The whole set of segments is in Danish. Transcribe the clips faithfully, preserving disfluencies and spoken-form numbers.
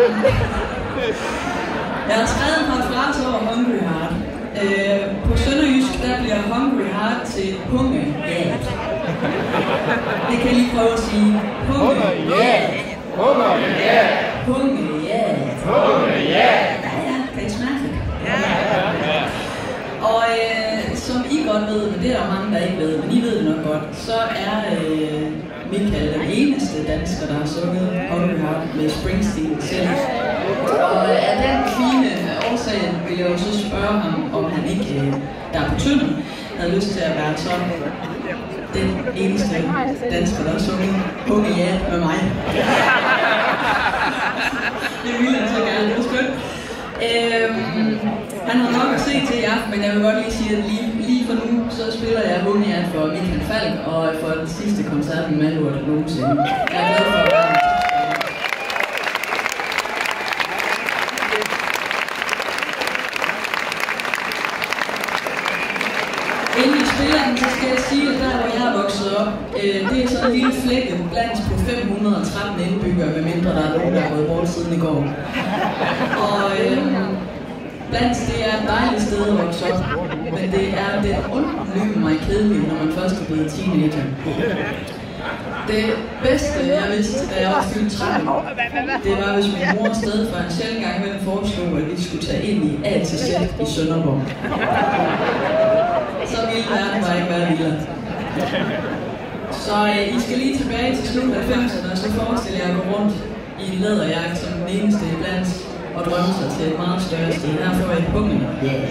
Jeg har skrevet en parafrase over Hungry Heart. Øh, på sønderjysk, der bliver Hungry Heart til hungehjert. Det kan I lige prøve at sige. Hungehjert. Hungehjert. Hungehjert. Hungehjert. Ja, ja, kan I smage det? Ja. Og øh, som I godt ved, men det er der mange, der ikke ved, men I ved det nok godt, så er øh, Michael den eneste dansker, der har sunget Hungry Heart med Springsteen selv. Og øh, af den fine årsag vil jeg jo så spørge ham, om han ikke, øh, der er på Tønden, havde lyst til at være sådan den eneste dansker, der har sunget Hungehjert med mig. Det vil han så gerne, det er skønt. Øhm, han har nok at se til i aften, men jeg vil godt lige sige, at lige, lige for nu, så spiller jeg Hungehjert for Michael Falk og for den sidste koncert med Malurt nogensinde. Jeg er glad for at være her. Inden vi spiller den, så skal jeg sige, at der hvor jeg er vokset op, øh, det er sådan en lille flække blandt på fem hundrede og tretten indbyggere, medmindre der er nogen, der er gået bort siden i går. Og øh, blandt det er et dejligt sted at vokse op, men det er det undlyme mig kedeligt, når man først er blevet teenager. Det bedste, jeg vidste, da jeg var fyldt tretten, det var, hvis min mor stadig for en sjældent gang imellem foreslog, at vi skulle tage ind i A til Z i Sønderborg. Så ville verden bare ikke være vildere. Så øh, I skal lige tilbage til slut halvfemserne, og så forestiller jeg at gå rundt i en læderjakke som den eneste iblandt og drømme sig til et meget større sted. Her får jeg pungen. Yeah.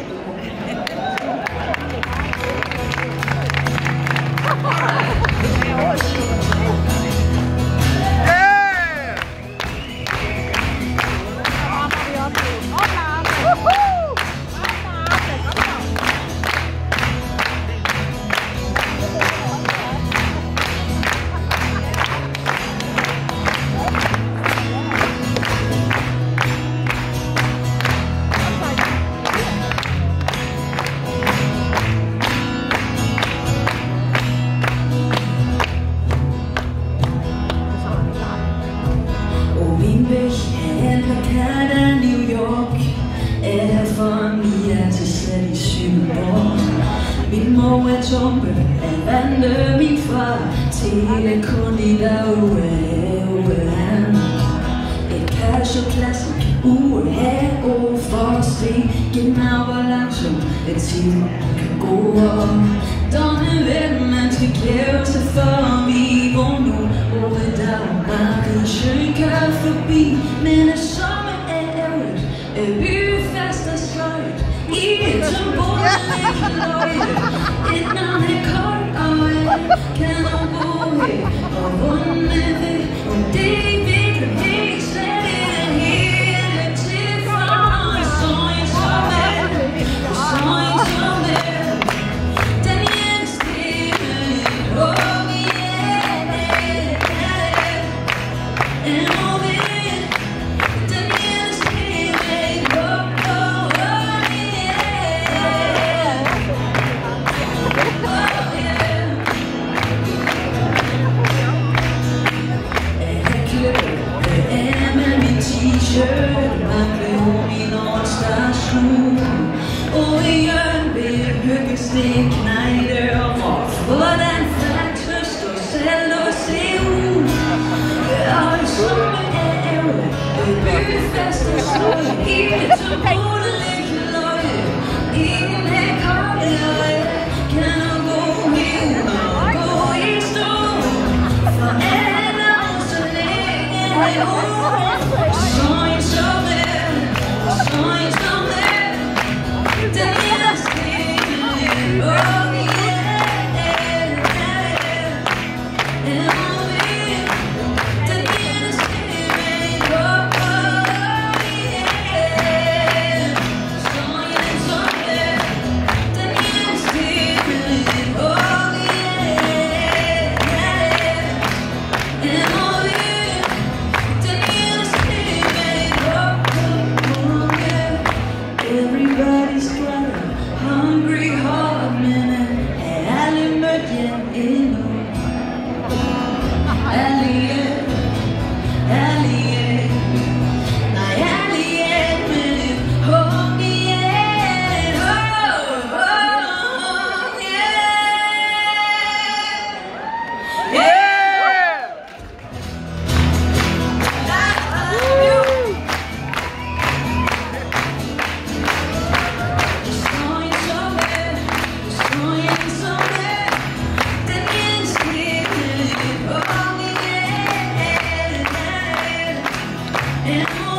Min mor er tumpe af vandet, min far telekundit af uæven. Et casual classic, uha, oh, for at se genau hvor langsomt et tid kan gå om. Domme vel, man skal klæve sig for vi går nu over dagmarkedet. Sjøen kører forbi, men er sommer er ærgerligt. Er byfest og sløjt i et som ikke løjde. Et navn er koldt og alt kan du bo her. Og rundt med det, om det vil du helt slet ikke hele til for. Så en som er, så en som er den eneste med oh yeah, and oh yeah, den eneste med oh oh t-shirt, macaroni og station. Og i hjørnet vil jeg hygge stik, knejde og rock. Hvordan fandt høst og selv og se ud. Og i sommer er ærgerligt, byfest og sløj. Ikke til både ligge løje. Ingen her kolde løje. Kan du gå hen og gå i stå. For alle år så længe er ord. Everybody's got a hungry heart, man. En